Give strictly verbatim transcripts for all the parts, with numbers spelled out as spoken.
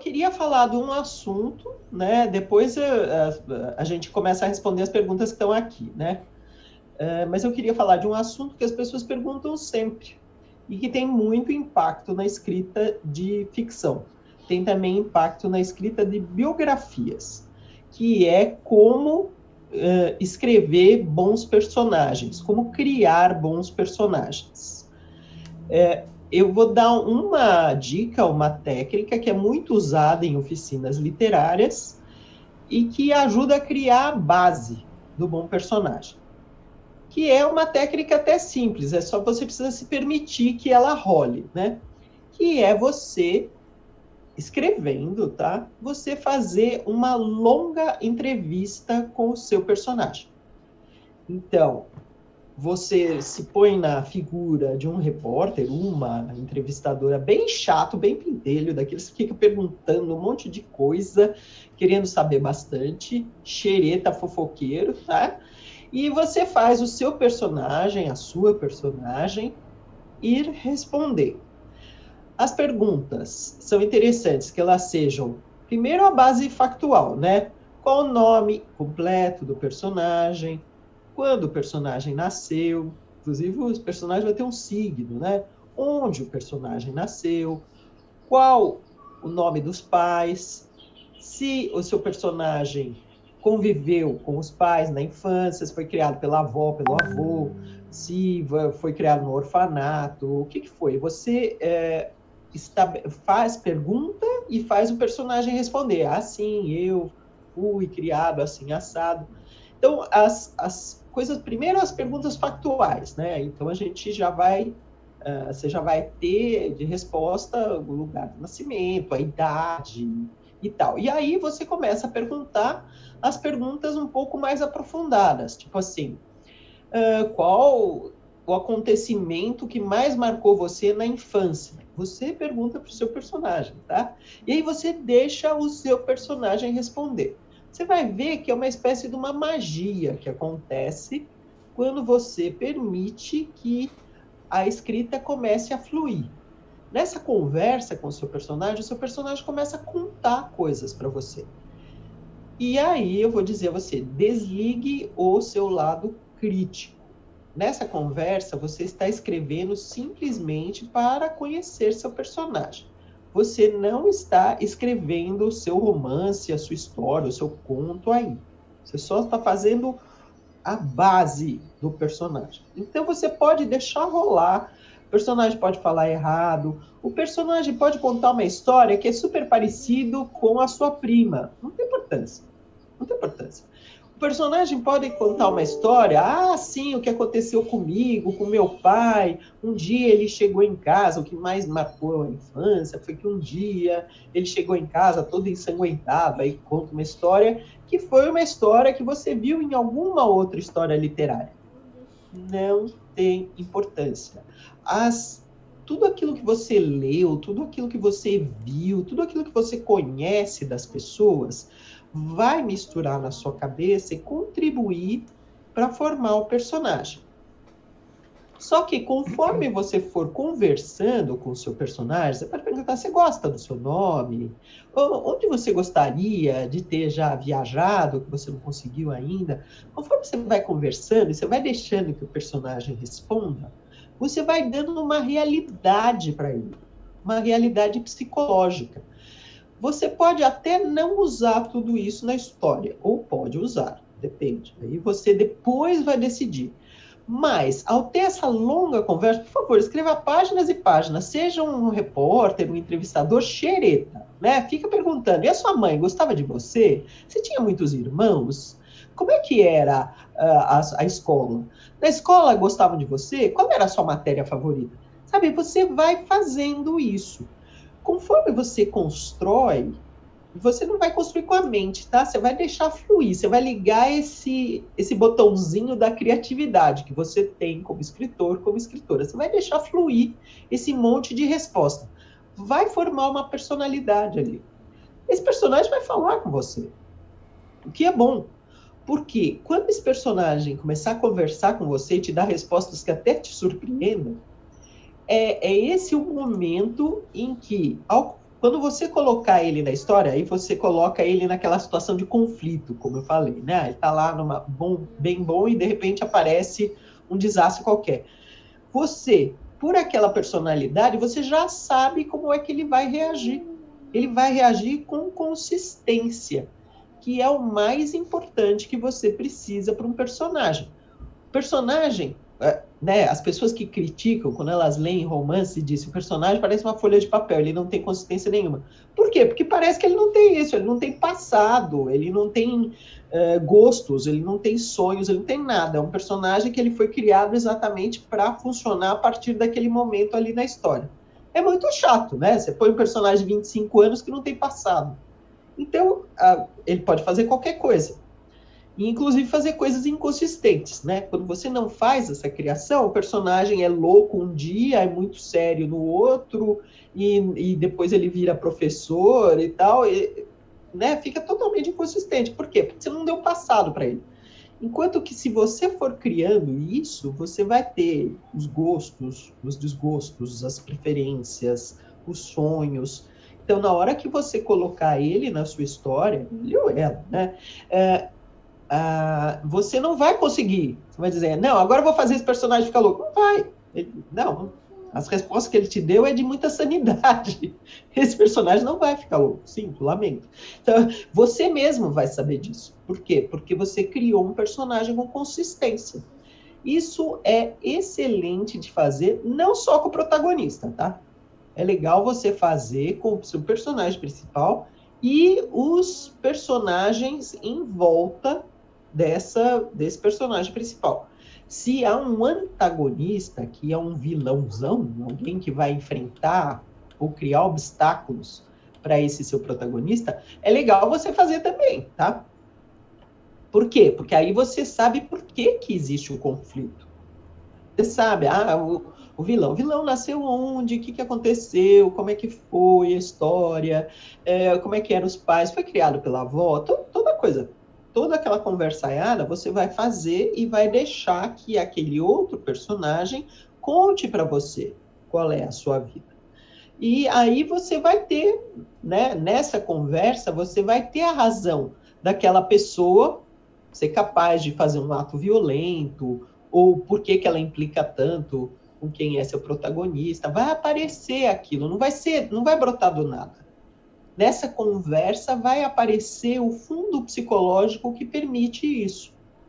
queria falar de um assunto, né? Depois a, a, a gente começa a responder as perguntas que estão aqui, né? Uh, mas eu queria falar de um assunto que as pessoas perguntam sempre e que tem muito impacto na escrita de ficção. Tem também impacto na escrita de biografias, que é como uh, escrever bons personagens, como criar bons personagens. É, eu vou dar uma dica, uma técnica que é muito usada em oficinas literárias e que ajuda a criar a base do bom personagem. Que é uma técnica até simples, é só você precisa se permitir que ela role, né? Que é você, escrevendo, tá? Você fazer uma longa entrevista com o seu personagem. Então, você se põe na figura de um repórter, uma entrevistadora bem chato, bem pentelho, daqueles que ficam perguntando um monte de coisa, querendo saber bastante, xereta, fofoqueiro, tá? E você faz o seu personagem, a sua personagem, ir responder. As perguntas são interessantes que elas sejam, primeiro, a base factual, né? Qual o nome completo do personagem, quando o personagem nasceu, inclusive os personagens vão ter um signo, né? Onde o personagem nasceu, qual o nome dos pais, se o seu personagem conviveu com os pais na infância, se foi criado pela avó, pelo avô, se foi criado no orfanato, o que, que foi? Você é, está, faz pergunta e faz o personagem responder. Ah, sim, eu fui criado assim, assado. Então, as, as coisas, primeiro as perguntas factuais, né? Então, a gente já vai, uh, você já vai ter de resposta o lugar do nascimento, a idade e tal. E aí você começa a perguntar as perguntas um pouco mais aprofundadas, tipo assim, uh, qual o acontecimento que mais marcou você na infância? Você pergunta para o seu personagem, tá? E aí você deixa o seu personagem responder. Você vai ver que é uma espécie de uma magia que acontece quando você permite que a escrita comece a fluir. Nessa conversa com o seu personagem, o seu personagem começa a contar coisas para você. E aí eu vou dizer a você, desligue o seu lado crítico. Nessa conversa, você está escrevendo simplesmente para conhecer seu personagem. Você não está escrevendo o seu romance, a sua história, o seu conto aí. Você só está fazendo a base do personagem. Então você pode deixar rolar, o personagem pode falar errado, o personagem pode contar uma história que é super parecido com a sua prima. Não tem importância. Não tem importância. O personagem pode contar uma história, ah, sim, o que aconteceu comigo, com meu pai, um dia ele chegou em casa, o que mais marcou a infância foi que um dia ele chegou em casa todo ensanguentado, aí conta uma história que foi uma história que você viu em alguma outra história literária. Não tem importância. As, tudo aquilo que você leu, tudo aquilo que você viu, tudo aquilo que você conhece das pessoas, vai misturar na sua cabeça e contribuir para formar o personagem. Só que conforme você for conversando com o seu personagem, você pode perguntar, você gosta do seu nome? Onde você gostaria de ter já viajado, que você não conseguiu ainda? Conforme você vai conversando e você vai deixando que o personagem responda, você vai dando uma realidade para ele, uma realidade psicológica. Você pode até não usar tudo isso na história, ou pode usar, depende. Aí você depois vai decidir. Mas, ao ter essa longa conversa, por favor, escreva páginas e páginas. Seja um repórter, um entrevistador xereta, né? Fica perguntando, e a sua mãe gostava de você? Você tinha muitos irmãos? Como é que era uh, a, a escola? Na escola gostavam de você? Qual era a sua matéria favorita? Sabe, você vai fazendo isso. Conforme você constrói, você não vai construir com a mente, tá? Você vai deixar fluir, você vai ligar esse, esse botãozinho da criatividade que você tem como escritor, como escritora. Você vai deixar fluir esse monte de resposta. Vai formar uma personalidade ali. Esse personagem vai falar com você, o que é bom. Porque quando esse personagem começar a conversar com você e te dar respostas que até te surpreendam, É, é esse o momento em que, ao quando você colocar ele na história, aí você coloca ele naquela situação de conflito, como eu falei, né? Ele tá lá numa bom, bem bom e de repente aparece um desastre qualquer. Você, por aquela personalidade, você já sabe como é que ele vai reagir. Ele vai reagir com consistência, que é o mais importante que você precisa para um personagem. O personagem, né, as pessoas que criticam, quando elas leem romance, dizem o personagem parece uma folha de papel, ele não tem consistência nenhuma. Por quê? Porque parece que ele não tem isso, ele não tem passado, ele não tem uh, gostos, ele não tem sonhos, ele não tem nada. É um personagem que ele foi criado exatamente para funcionar a partir daquele momento ali na história. É muito chato, né? Você põe um personagem de vinte e cinco anos que não tem passado. Então, uh, ele pode fazer qualquer coisa. E, inclusive, fazer coisas inconsistentes, né? Quando você não faz essa criação, o personagem é louco um dia, é muito sério no outro, e, e depois ele vira professor e tal, e, né? Fica totalmente inconsistente. Por quê? Porque você não deu passado para ele. Enquanto que, se você for criando isso, você vai ter os gostos, os desgostos, as preferências, os sonhos. Então, na hora que você colocar ele na sua história, ele ou ela, né? É, Uh, você não vai conseguir. Você vai dizer, não, agora eu vou fazer esse personagem ficar louco. Não vai. Ele, não, as respostas que ele te deu é de muita sanidade. Esse personagem não vai ficar louco. Sinto, lamento. Então, você mesmo vai saber disso. Por quê? Porque você criou um personagem com consistência. Isso é excelente de fazer, não só com o protagonista, tá? É legal você fazer com o seu personagem principal e os personagens em volta Dessa, desse personagem principal. Se há um antagonista, que é um vilãozão, alguém que vai enfrentar ou criar obstáculos para esse seu protagonista, é legal você fazer também, tá? Por quê? Porque aí você sabe por que, que existe o conflito. Você sabe, ah, o, o vilão. O vilão nasceu onde? O que, que aconteceu? Como é que foi a história? É, como é que eram os pais? Foi criado pela avó? Toda, toda coisa. Toda aquela conversaiada você vai fazer e vai deixar que aquele outro personagem conte para você qual é a sua vida. E aí você vai ter, né, nessa conversa, você vai ter a razão daquela pessoa ser capaz de fazer um ato violento, ou por que que ela implica tanto com quem é seu protagonista. Vai aparecer aquilo, não vai ser, não vai brotar do nada. Nessa conversa vai aparecer o fundo psicológico que permite isso.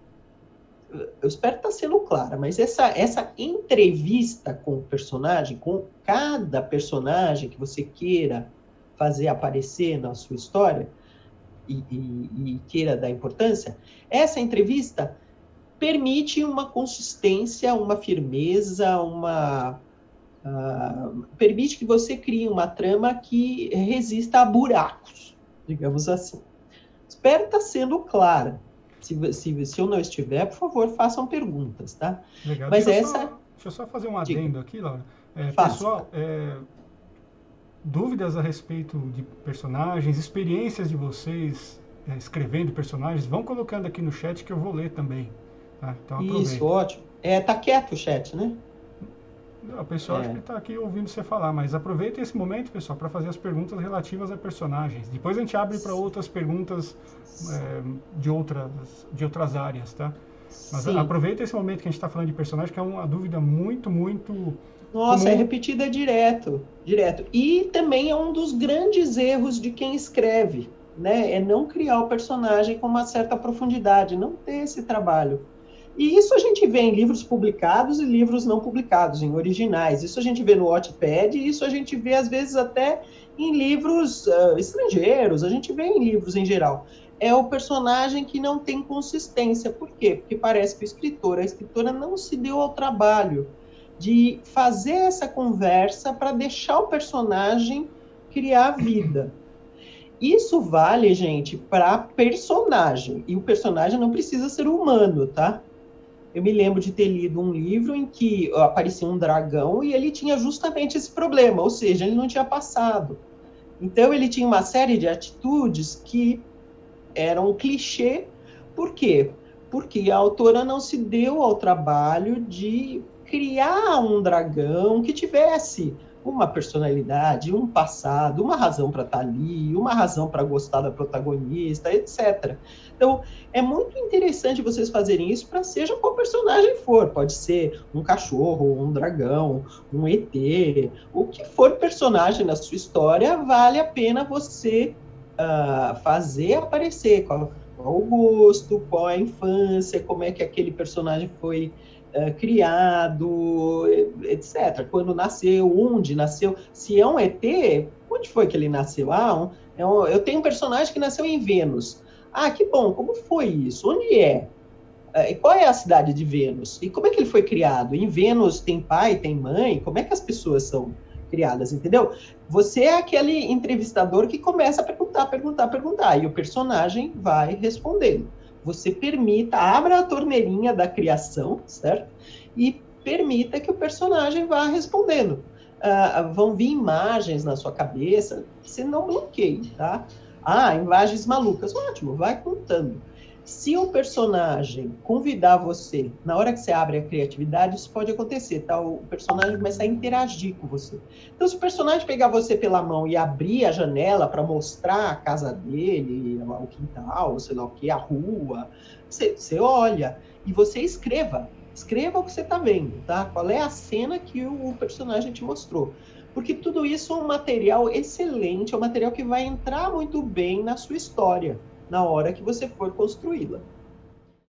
Eu espero estar sendo clara, mas essa, essa entrevista com o personagem, com cada personagem que você queira fazer aparecer na sua história e, e, e queira dar importância, essa entrevista permite uma consistência, uma firmeza, uma... Uh, permite que você crie uma trama que resista a buracos, digamos assim. Espero estar sendo clara. Se, se, se eu não estiver, por favor, façam perguntas, tá? Legal. Mas deixa, essa... eu só, deixa eu só fazer um adendo Diga. aqui, Laura. É, Faça. pessoal, é, dúvidas a respeito de personagens, experiências de vocês é, escrevendo personagens, vão colocando aqui no chat que eu vou ler também. Tá? Então, aproveita. Isso, ótimo. É, tá quieto o chat, né? O pessoal É. acho que está aqui ouvindo você falar, mas aproveita esse momento, pessoal, para fazer as perguntas relativas a personagens. Depois a gente abre para outras perguntas é, de, outras, de outras áreas, tá? Mas Sim. aproveita esse momento que a gente está falando de personagem, que é uma dúvida muito, muito... Nossa, comum. é repetida direto, direto. E também é um dos grandes erros de quem escreve, né? É não criar o personagem com uma certa profundidade, não ter esse trabalho. E isso a gente vê em livros publicados e livros não publicados, em originais. Isso a gente vê no Wattpad e isso a gente vê, às vezes, até em livros uh, estrangeiros. A gente vê em livros em geral. É o personagem que não tem consistência. Por quê? Porque parece que o escritor, a escritora não se deu ao trabalho de fazer essa conversa para deixar o personagem criar vida. Isso vale, gente, para personagem. E o personagem não precisa ser humano, tá? Eu me lembro de ter lido um livro em que aparecia um dragão e ele tinha justamente esse problema, ou seja, ele não tinha passado. Então, ele tinha uma série de atitudes que eram um clichê. Por quê? Porque a autora não se deu ao trabalho de criar um dragão que tivesse uma personalidade, um passado, uma razão para estar ali, uma razão para gostar da protagonista, etcétera. Então, é muito interessante vocês fazerem isso para seja qual personagem for. Pode ser um cachorro, um dragão, um E T, o que for personagem na sua história, vale a pena você uh, fazer aparecer. Qual, qual o gosto, qual é a infância, como é que aquele personagem foi Uh, criado, etcétera. Quando nasceu, onde nasceu. Se é um E T, onde foi que ele nasceu? Ah, um, é um, eu tenho um personagem que nasceu em Vênus. Ah, que bom, como foi isso? Onde é? Uh, e qual é a cidade de Vênus? E como é que ele foi criado? Em Vênus tem pai, tem mãe? Como é que as pessoas são criadas, entendeu? Você é aquele entrevistador que começa a perguntar, perguntar, perguntar, e o personagem vai respondendo. Você permita, abra a torneirinha da criação, certo? E permita que o personagem vá respondendo. Uh, vão vir imagens na sua cabeça, você não bloqueie, tá? Ah, imagens malucas, ótimo, vai contando. Se o personagem convidar você, na hora que você abre a criatividade, isso pode acontecer, tá? O personagem começa a interagir com você. Então, se o personagem pegar você pela mão e abrir a janela para mostrar a casa dele, o quintal, sei lá o que, a rua, você, você olha e você escreva. Escreva o que você está vendo, tá? Qual é a cena que o personagem te mostrou. Porque tudo isso é um material excelente, é um material que vai entrar muito bem na sua história, na hora que você for construí-la.